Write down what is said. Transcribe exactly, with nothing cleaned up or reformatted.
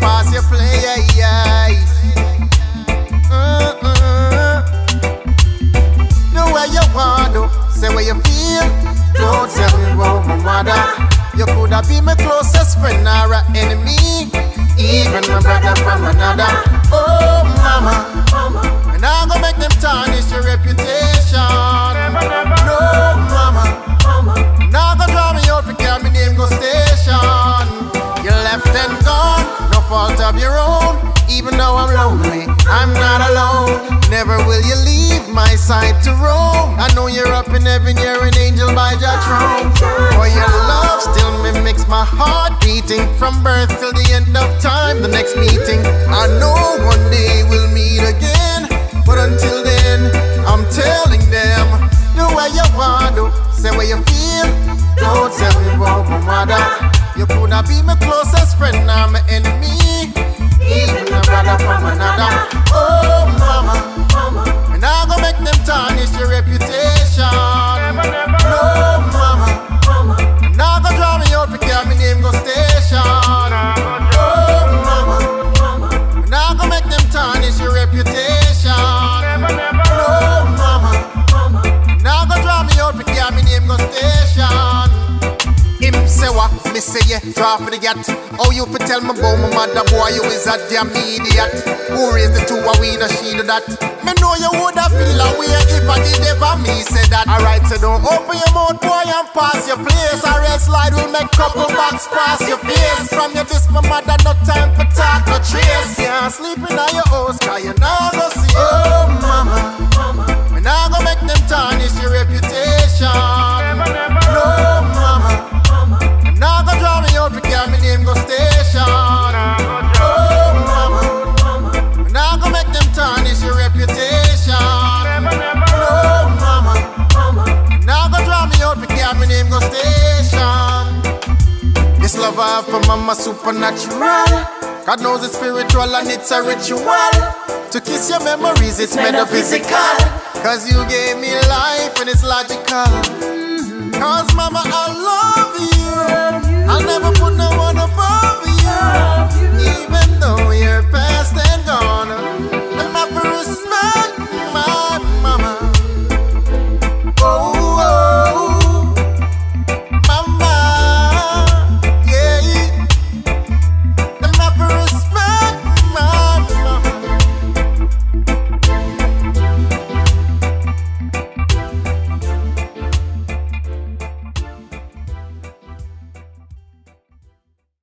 pass your place. Uh-uh. Do what you want, do. Say what you feel. Don't tell me about my mother. You coulda be my closest friend or an enemy, even my brother from another. Oh mama, and I'm gonna make them tarnish your reputation. No mama, now gonna draw me out because my name go station. You left and gone, no fault of your own. Even though I'm lonely, I'm not alone. Never will you leave my side to roam. I know you're up in heaven, you're an angel by your throne. For your love still mimics my heart beating from birth till the end of time. The next meeting, I know one day we'll meet again. But until then, I'm telling them, do what you want, do. Say what you feel. Don't tell me about my mother. You coulda be my closest friend, now my enemy, even a brother from another. Oh mama, and I'm gonna make them tarnish your reputation. No mama, and I'm gonna draw me out because my name go station. Oh mama, and I'm gonna make them tarnish your reputation. No mama, and I'm gonna draw me out because my name go station. Him say what, me say yeah, draw for the gat. Oh, you fi tell me about my mother, boy, you is a damn idiot. Who raised the two, a we no she do that. Me know you woulda feel a way if I did ever me say that. Alright, so don't open your mouth, boy, and pass your place. Or else slide will make couple bucks pass your face. From your this, my mother, no time for talk, no trace. Yeah, sleeping on your house, cause you now go see. Oh, mama, me now go make them tarnish your reputation. No, mama, now go draw me out because my name go station. Oh mama, now go make them tarnish your reputation. Oh mama, now go draw me out because my name go station. This love I have for mama supernatural. God knows it's spiritual and it's a ritual. To kiss your memories it's metaphysical. Cause you gave me life and it's logical. Cause mama I love you, I'll never put no one above you.